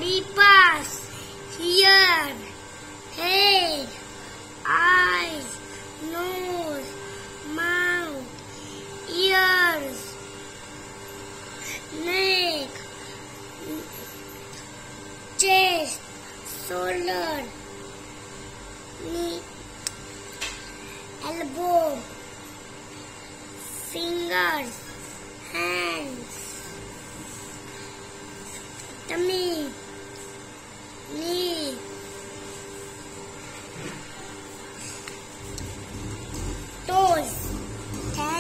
body parts: ear, head, eyes, nose, mouth, ears, neck, chest, shoulder, knee, elbow, fingers, hands, tummy,